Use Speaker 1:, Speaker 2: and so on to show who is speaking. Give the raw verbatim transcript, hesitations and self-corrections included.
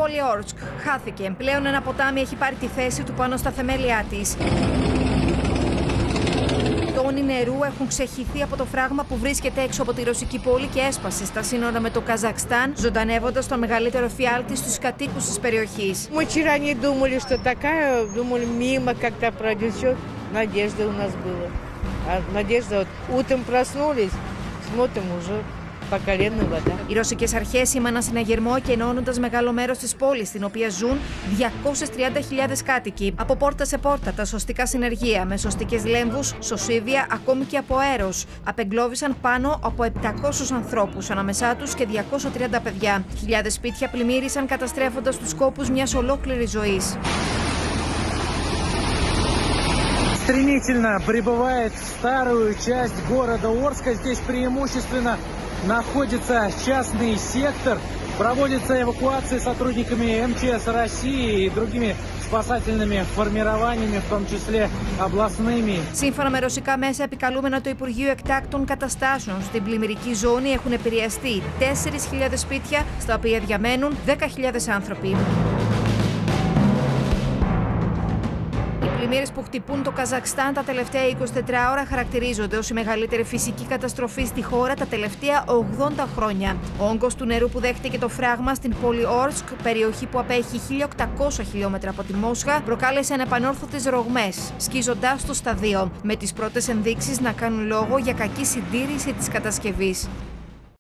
Speaker 1: πόλη Όρσκ χάθηκε. Πλέον ένα ποτάμι έχει πάρει τη θέση του πάνω στα θεμέλια της. Τόνοι νερού έχουν ξεχυθεί από το φράγμα που βρίσκεται έξω από τη ρωσική πόλη και έσπασε στα σύνορα με το Καζακστάν, ζωντανεύοντας τον μεγαλύτερο φιάλτη στους κατοίκους της περιοχής.
Speaker 2: Мы вчера не думали, что такая, думали, мимо как-то пройдет. Надежда у нас была. А надежда, вот утром проснулись, смотрим уже по колено вода.
Speaker 1: Οι ρωσικές αρχές σήμαναν συναγερμό και ενώνοντας μεγάλο μέρος της πόλης, στην οποία ζουν διακόσιες τριάντα χιλιάδες κάτοικοι. Από πόρτα σε πόρτα, τα σωστικά συνεργεία με σωστικές λέμβους, σωσίβια, ακόμη και από αέρος, απεγκλώβησαν πάνω από επτακόσιους ανθρώπους, ανάμεσά τους και διακόσια τριάντα παιδιά. Χιλιάδες σπίτια πλημμύρισαν, καταστρέφοντας τους κόπους μιας ολόκληρης ζωής.
Speaker 3: Стремительно прибывает в старую часть города Орска. Здесь преимущественно находится частный сектор. Проводится эвакуация сотрудниками эм че эс России и другими спасательными формированиями, в том числе областными.
Speaker 1: Σύμφωνα με ρωσικά μέσα επικαλούμενα το Υπουργείο Εκτάκτων Καταστάσεων, στην πλημμυρική ζώνη έχουν επηρεαστεί τέσσερις χιλιάδες σπίτια, στα οποία διαμένουν δέκα χιλιάδες άνθρωποι. Οι πλημμύρες που χτυπούν το Καζακστάν τα τελευταία είκοσι τέσσερις ώρα χαρακτηρίζονται ως η μεγαλύτερη φυσική καταστροφή στη χώρα τα τελευταία ογδόντα χρόνια. Ο όγκος του νερού που δέχτηκε το φράγμα στην πόλη Όρσκ, περιοχή που απέχει χίλια οκτακόσια χιλιόμετρα από τη Μόσχα, προκάλεσε ανεπανόρθωτες ρογμές, σκίζοντας το στα δύο, με τις πρώτες ενδείξεις να κάνουν λόγο για κακή συντήρηση της κατασκευής.